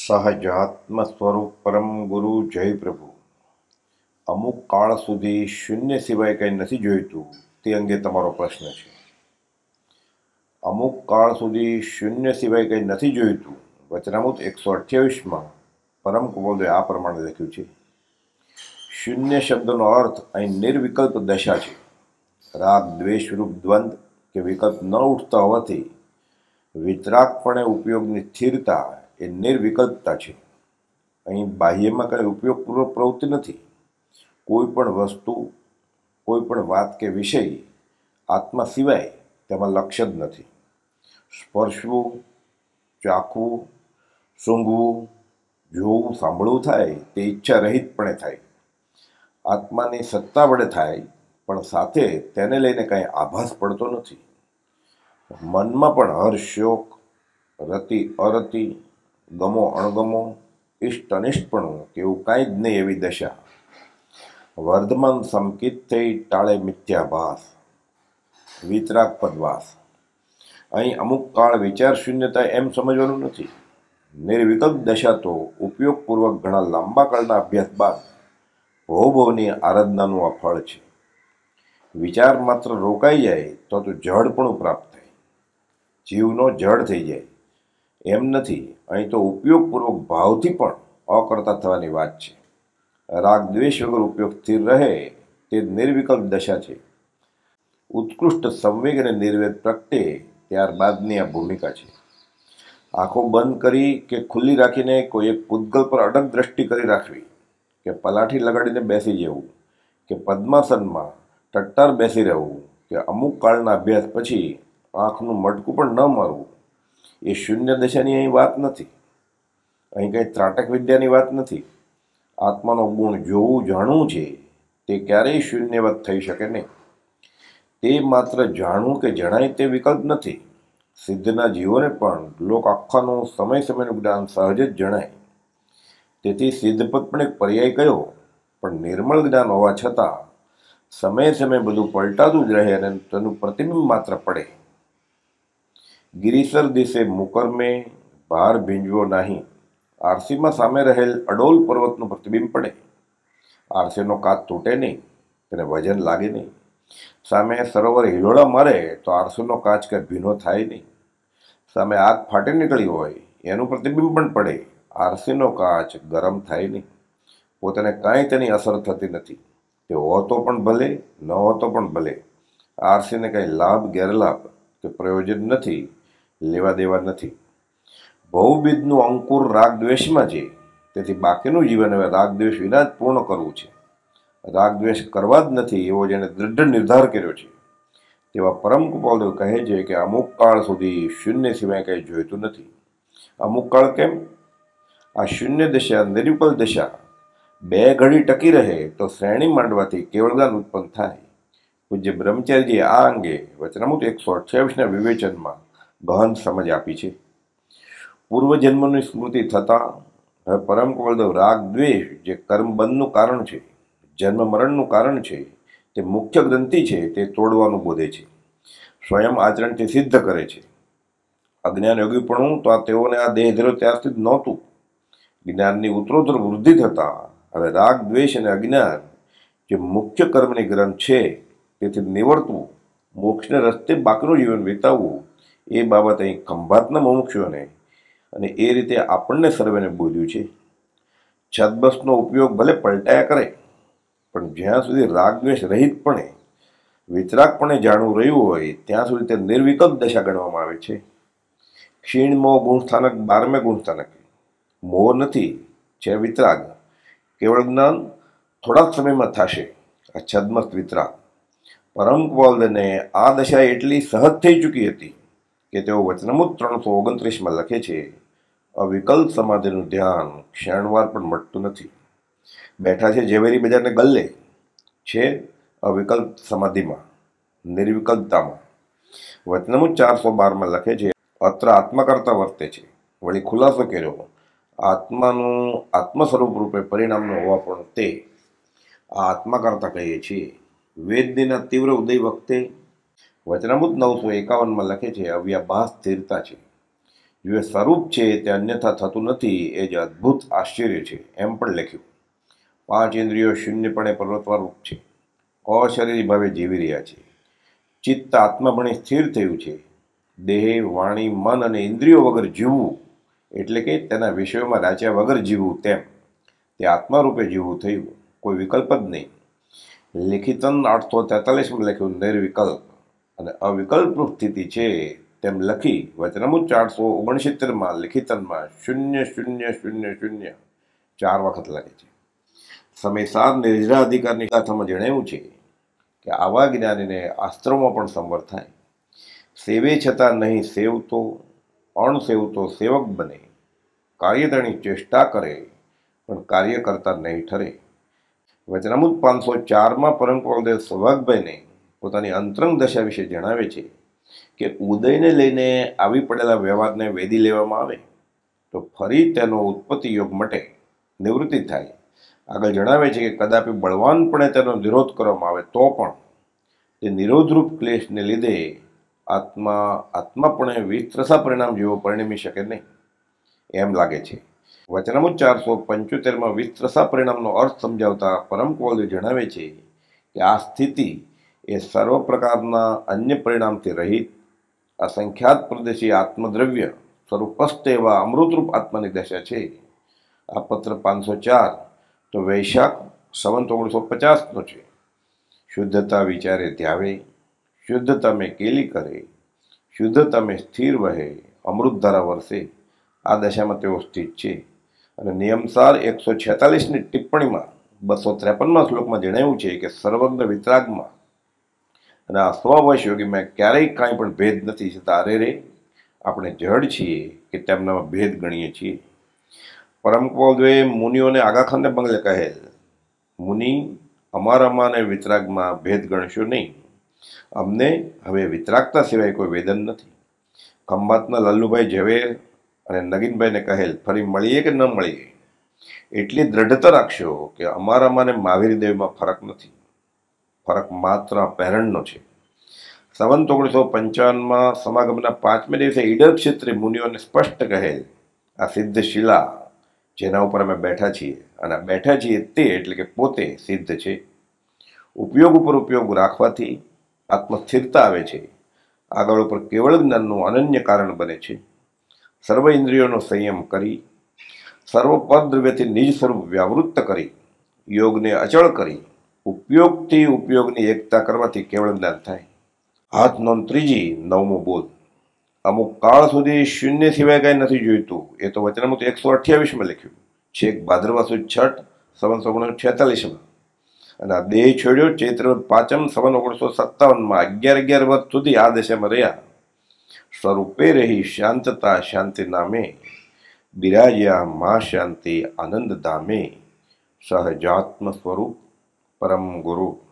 સહજાત્મ સ્વરૂપ પરમ ગુરુ જય પ્રભુ. અમુક કાળ સુધી શૂન્ય સિવાય કંઈ નથી જોઈતું તે અંગે તમારો પ્રશ્ન છે. અમુક કાળ સુધી શૂન્ય સિવાય કંઈ નથી જોઈતું વચનામૃત 128માં પરમ કુબોલે આ પ્રમાણે લખ્યું છે. શૂન્ય શબ્દનો અર્થ અહીં નિર્વિકલ્પ દશા છે. રાગ દ્વેષરૂપ દ્વંદ કે વિકલ્પ ન ઉઠતા હોવાથી વિતરાગપણે ઉપયોગની સ્થિરતા એ નિર્વિકલ્પતા છે. અહીં બાહ્યમાં કંઈ ઉપયોગપૂર્વક પ્રવૃત્તિ નથી. કોઈ પણ વસ્તુ, કોઈ પણ વાત કે વિષય આત્મા સિવાય તેમાં લક્ષ્ય જ નથી. સ્પર્શવું, ચાખવું, સૂંઘવું, જોવું, સાંભળવું થાય તે ઈચ્છા રહિતપણે થાય. આત્માની સત્તા વડે થાય, પણ સાથે તેને લઈને કાંઈ આભાસ પડતો નથી. મનમાં પણ હર્ષ શોક, રતિ અરતિ, ગમો અણગમો, ઇષ્ટ અનિષ્ટપણું કે એવું કાંઈ જ નહીં એવી દશા. વર્ધમાન સંકિત થઈ ટાળે મિથ્યાભાસ, વિતરાગ પદવાસ. અહીં અમુક કાળ વિચાર શૂન્યતા એમ સમજવાનું નથી. નિર્વિકલ્પ દશા તો ઉપયોગપૂર્વક ઘણા લાંબા કાળના અભ્યાસ બાદ ભવભવની આરાધનાનું આ ફળ છે. વિચાર માત્ર રોકાઈ જાય તો જડપણું પ્રાપ્ત થાય, જીવનો જડ થઈ જાય. એમ નથી, અહીં તો ઉપયોગપૂર્વક ભાવથી પણ અકર્તા થવાની વાત છે. રાગ દ્વેષ વગર ઉપયોગ સ્થિર રહે તે નિર્વિકલ્પ દશા છે. ઉત્કૃષ્ટ સંવેગ અને નિર્વેદ પ્રગટે ત્યારબાદની આ ભૂમિકા છે. આંખો બંધ કરી કે ખુલ્લી રાખીને કોઈ એક પૂતગલ પર અડગ દ્રષ્ટિ કરી રાખવી, કે પલાઠી લગાડીને બેસી જવું, કે પદ્માસનમાં ટટ્ટાર બેસી રહેવું, કે અમુક કાળના અભ્યાસ પછી આંખનું મટકું પણ ન મારવું, એ શૂન્ય દશાની અહીં વાત નથી. અહીં કંઈ ત્રાટક વિદ્યાની વાત નથી. આત્માનો ગુણ જોવું જાણવું છે તે ક્યારેય શૂન્યવત થઈ શકે નહીં. તે માત્ર જાણવું કે જણાય તે વિકલ્પ નથી. સિદ્ધના જીવોને પણ લોક આખાનું સમય સમયનું જ્ઞાન સહજ જ જણાય. તેથી સિદ્ધપદ પણ એક પર્યાય કયો, પણ નિર્મળ જ્ઞાન હોવા છતાં સમયે સમયે બધું પલટાતું જ રહે અને તેનું પ્રતિબિંબ માત્ર પડે. ગિરિસર દિશે મુકરમે ભાર ભીંજવો નહીં. આરસીમાં સામે રહેલ અડોલ પર્વતનું પ્રતિબિંબ પડે. આરસીનો કાચ તૂટે નહીં, તેને વજન લાગે નહીં. સામે સરોવર હિલોળા મારે તો આરસીનો કાચ કે ભીનો થાય નહીં. સામે આગ ફાટી નીકળી હોય એનું પ્રતિબિંબ પણ પડે, આરસીનો કાચ ગરમ થાય નહીં. પોતાને કાંઈ તેની અસર થતી નથી. તે હોતો પણ ભલે, ન હોતો પણ ભલે. આરસીને કંઈ લાભ ગેરલાભ કે પ્રયોજન નથી, લેવા દેવા નથી. બહુવિધનું અંકુર રાગ દ્વેષમાં છે. તેથી બાકીનું જીવન હવે રાગ દ્વેષ વિના જ પૂર્ણ કરવું છે. રાગ દ્વેષ કરવા જ નથી એવો જેને દૃઢ નિર્ધાર કર્યો છે તેવા પરમ કૃપાળુ કહે છે કે અમુક કાળ સુધી શૂન્ય સિવાય કંઈ જોઈતું નથી. અમુક કાળ કેમ? આ શૂન્ય દશા, નિર્વિકલ્પ દશા બે ઘડી ટકી રહે તો શ્રેણી માંડવાથી કેવળ જ્ઞાન ઉત્પન્ન થાય. પૂજ્ય બ્રહ્મચારીજીએ આ અંગે વચનામૃત 128ના વિવેચનમાં ગહન સમજ આપી છે. પૂર્વજન્મની સ્મૃતિ થતાં હવે પરમ કુબોલદેવ રાગ દ્વેષ જે કર્મબંધનું કારણ છે, જન્મ મરણનું કારણ છે, તે મુખ્ય ગ્રંથિ છે તે તોડવાનું બોધે છે. સ્વયં આચરણથી સિદ્ધ કરે છે. અજ્ઞાન યોગીપણું તો તેઓને આ દેહ ધર્યો ત્યારથી જ નહોતું. જ્ઞાનની ઉત્તરોત્તર વૃદ્ધિ થતાં હવે રાગ દ્વેષ અને અજ્ઞાન જે મુખ્ય કર્મની ગ્રંથ છે તેથી નિવર્તવું, મોક્ષને રસ્તે બાકીનું જીવન વિતાવવું, એ બાબત અહીં ખંભાતના મુમુક્ષુઓને અને એ રીતે આપણને સર્વેને બોલ્યું છે. છદબસનો ઉપયોગ ભલે પલટાયા કરે, પણ જ્યાં સુધી રાગ દ્વેષ રહિતપણે વિતરાગપણે જાણવું રહ્યું હોય ત્યાં સુધી તે નિર્વિકલ્પ દશા ગણવામાં આવે છે. ક્ષીણ મોહ ગુણસ્થાનક 12મે ગુણસ્થાનક. મોહ નથી, છે વિતરાગ. કેવળ જ્ઞાન થોડા જ સમયમાં થશે. આ છદ્મસ્ત વિતરાગ. પરમ કુબોલદેવને આ દશા એટલી સહજ થઈ ચૂકી હતી કે તેઓ વચનામૃત 329માં લખે છે, અવિકલ્પ સમાધિનું ધ્યાન ક્ષણવાર પણ મટતું નથી. બેઠા છે ઝવેરી બજારને ગલ્લે, છે અવિકલ્પ સમાધિમાં, નિર્વિકલ્પતામાં. વચનામૃત 412માં લખે છે, અત્ર આત્મા કરતા વર્તે છે. વળી ખુલાસો કર્યો, આત્માનું આત્મ સ્વરૂપ રૂપે પરિણામનો હોવા પણ તે આ આત્મા કરતા કહીએ છીએ. વેદના તીવ્ર ઉદય વખતે વચનામૃત 951માં લખે છે, અવ્યાભાસ સ્થિરતા છે. જે સ્વરૂપ છે તે અન્યથા થતું નથી, એ જ અદ્ભુત આશ્ચર્ય છે. એમ પણ લખ્યું. 5 ઇન્દ્રિયો શૂન્યપણે પર્વતવાળું છે, અશરીરી ભાવે જીવી રહ્યા છે. ચિત્ત આત્માભણે સ્થિર થયું છે. દેહ, વાણી, મન અને ઇન્દ્રિયો વગર જીવવું એટલે કે તેના વિષયોમાં રાચ્યા વગર જીવવું, તેમ તે આત્મારૂપે જીવવું થયું, કોઈ વિકલ્પ જ નહીં. લિખિતન 843માં લખ્યું નિર્વિકલ્પ અને અવિકલ્પ સ્થિતિ છે તેમ લખી વચનામૃત 469માં લિખિતનમાં 00000 4 વખત લખે છે. સમયસાર નિર્જરાધિકારની ગાથામાં જણાવ્યું છે કે આવા જ્ઞાનીને આસ્ત્રોમાં પણ સંવર થાય. સેવે છતાં નહીં સેવતો, અણસેવતો સેવક બને. કાર્યતાની ચેષ્ટા કરે પણ કાર્ય કરતા નહીં ઠરે. વચનામૃત 504માં પરમ કુવલદેવ સૌભાગભાઈને પોતાની અંતરંગ દશા વિશે જણાવે છે કે ઉદયને લઈને આવી પડેલા વ્યવહારને વેદી લેવામાં આવે તો ફરી તેનો ઉત્પત્તિ યોગ મટે, નિવૃત્તિ થાય. આગળ જણાવે છે કે કદાપી બળવાનપણે તેનો નિરોધ કરવામાં આવે તો પણ તે નિરોધરૂપ ક્લેશને લીધે આત્માપણે વિસ્તૃષા પરિણામ જેવો પરિણમી શકે નહીં, એમ લાગે છે. વચનામૃત 475માં વિસ્તૃષા પરિણામનો અર્થ સમજાવતા પરમ કુવલદેવ જણાવે છે કે આ સ્થિતિ એ સર્વ પ્રકારના અન્ય પરિણામથી રહિત અસંખ્યાત પ્રદેશી આત્મદ્રવ્ય સ્વરૂપસ્થ એવા અમૃતરૂપ આત્માની દશા છે. આ પત્ર 504 તો વૈશાખ સંવત 1950નો છે. શુદ્ધતા વિચારે ધ્યાવે, શુદ્ધતા મેં કેલી કરે, શુદ્ધતા મેં સ્થિર વહે, અમૃતધારા વરસે. આ દશામાં તેઓ સ્થિત છે. અને નિયમસાર 146ની ટિપ્પણીમાં 253માં શ્લોકમાં જણાવ્યું છે કે સર્વજ્ઞ વિતરાગમાં અને આ સ્વવશ યોગીમાં ક્યારેય કાંઈ પણ ભેદ નથી, છતાં અરે રે આપણે જડ છીએ કે તેમનામાં ભેદ ગણીએ છીએ. પરમ કુવલદેવે મુનિઓને આગાખાને બંગલે કહેલ, મુનિ અમારામાં અને વિતરાગમાં ભેદ ગણશો નહીં. અમને હવે વિતરાગતા સિવાય કોઈ વેદન નથી. ખંભાતના લલ્લુભાઈ ઝવેર અને નગીનભાઈને કહેલ, ફરી મળીએ કે ન મળીએ એટલી દ્રઢતા રાખશો કે અમારામાં અને મહાવીર દેવમાં ફરક નથી, ફરક માત્ર પહેરણનો છે. સંવત 1955માં સમાગમના 5મે દિવસે ઈડર ક્ષેત્રે મુનિઓને સ્પષ્ટ કહેલ, આ સિદ્ધ શિલા જેના ઉપર અમે બેઠા છીએ અને બેઠા છીએ તે એટલે કે પોતે સિદ્ધ છે. ઉપયોગ ઉપર ઉપયોગ રાખવાથી આત્મસ્થિરતા આવે છે. આગળ ઉપર કેવળ જ્ઞાનનું અનન્ય કારણ બને છે. સર્વ ઇન્દ્રિયોનો સંયમ કરી, સર્વ પરદ્રવ્યથી નિજ સ્વરૂપ વ્યાવૃત્ત કરી, યોગને અચળ કરી, ઉપયોગથી ઉપયોગની એકતા કરવાથી કેવળ જ્ઞાન થાય. હાથ નોંધ 3જી 9મો બોલ. અમુક કાળ સુધી શૂન્ય સિવાય કાંઈ નથી જોઈતું, એ તો વચનામૃત 128માં લખ્યું. છેક ભાદરવા સુદ છઠ સંવત 1946માં. અને આ દેહ છોડ્યો ચૈત્ર 5મ સંવત 1957માં 11 વર્ષ સુધી આ દશામાં રહ્યા. સ્વરૂપે રહી શાંતતા શાંતિ નામે, બિરાજ્યા મા શાંતિ આનંદ ધામે, સહજાત્મ સ્વરૂપ પરમ ગુરુ.